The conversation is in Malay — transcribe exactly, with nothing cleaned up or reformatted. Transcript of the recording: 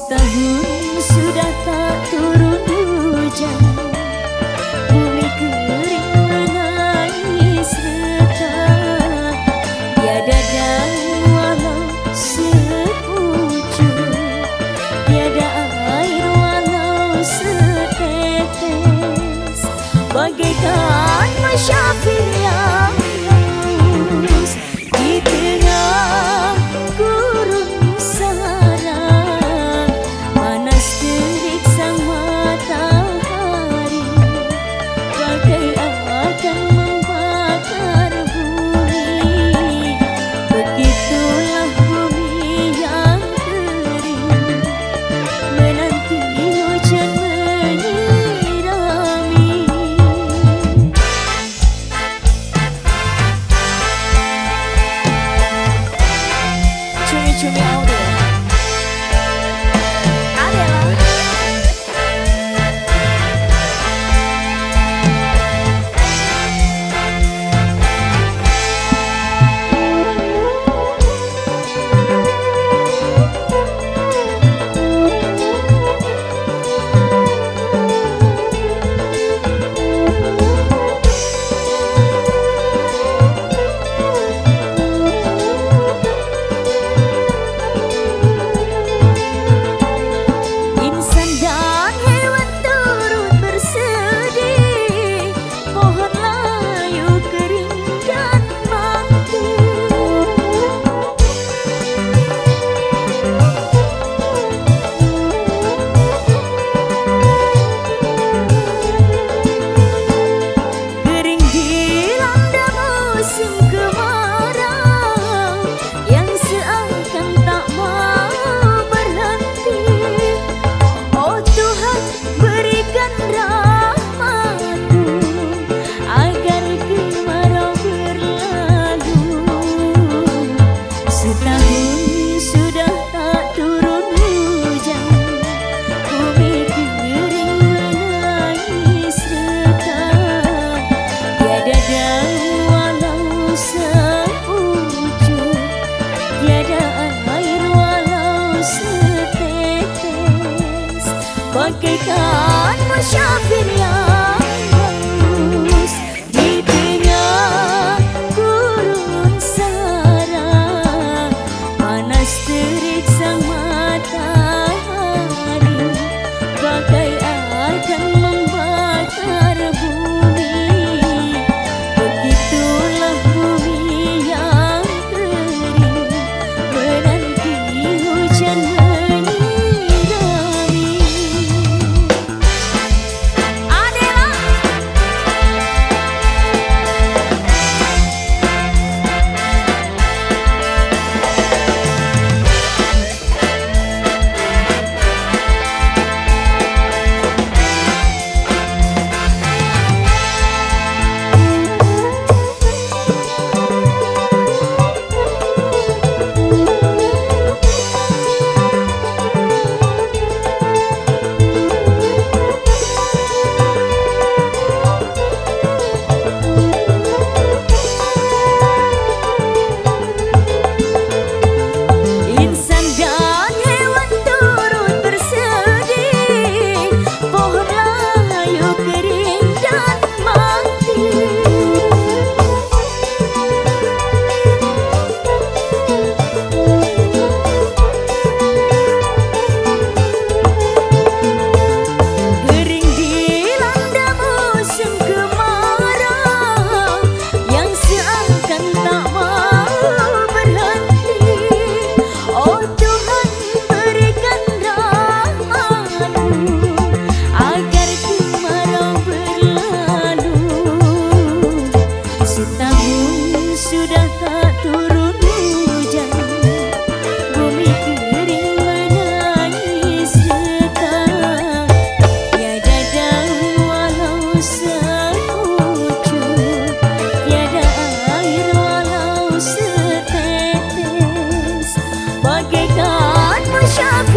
Setahun sudah tak turun hujan, bumi kering menangis retak. Tiada daun walau sepucuk, tiada air walau setetes. Bagaikan masyafir yang lurus di tengah gurun sahara. Panas terik sang matahari, bagai akan membakar bumi. Begitulah bumi yang kering, menanti hujan menyirami. Cumi-cumi audio Adella. Insan dan hewan turut bersedih, pohon layu kering dan mati. Kering dilanda musim kemarau yang seakan tak mau berhenti. Oh Tuhan, berikan rahmat-Mu agar kemarau berlalu. Setahun sudah tak turun hujan, bumi kering menangis retak. Tiada daun walau sepucuk, tiada air walau setetes. Bagaikan masyafir yang lurus di tengah gurun sahara. Panas terik sang matahari, bagai akan membakar bumi. Begitulah bumi yang kering, menanti hujan menyirami. Adella. Insan dan hewan turut bersedih, pohon layu kering dan mati. Kering dilanda musim kemarau yang seakan tak mau berhenti. Oh Tuhan, berikan rahmat-Mu agar kemarau berlalu. Setahun sudah tak turun hujan, bumi kering menangis retak. Tiada daun walau sepucuk, tiada air walau setetes. Bagaikan masyafir